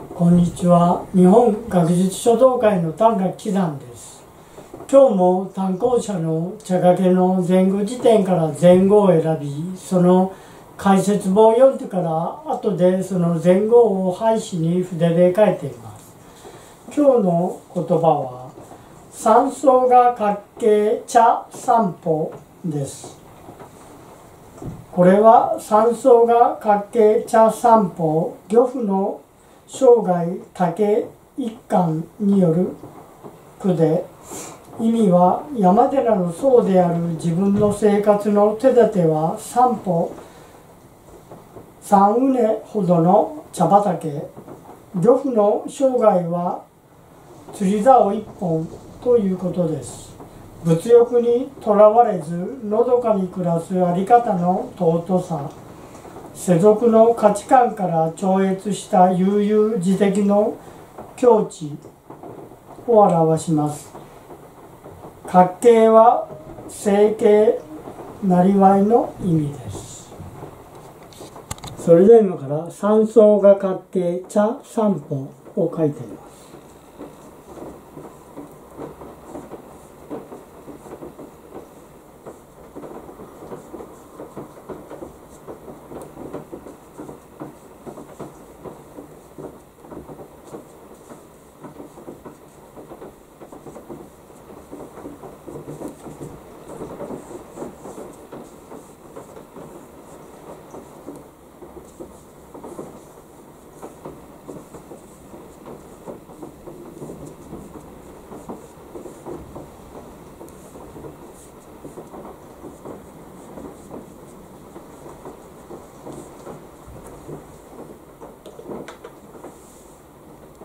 こんにちは。日本学術書道会の短歌喜山です。今日も単行者の茶掛けの前後辞典から前後を選び、その解説本を読んでから後でその前後を配紙に筆で書いています。今日の言葉は山荘が角形茶散歩です。これは山荘が角形茶散歩漁夫の生涯竹一貫による句で、意味は山寺の僧である自分の生活の手立ては3歩3畝ほどの茶畑、漁夫の生涯は釣り竿1本ということです。物欲にとらわれずのどかに暮らすあり方の尊さ、世俗の価値観から超越した悠々自適の境地を表します。角形は生計なりわいの意味です。それでは今から山荘が角形茶散歩を書いています。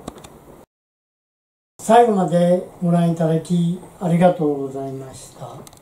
最後までご覧いただきありがとうございました。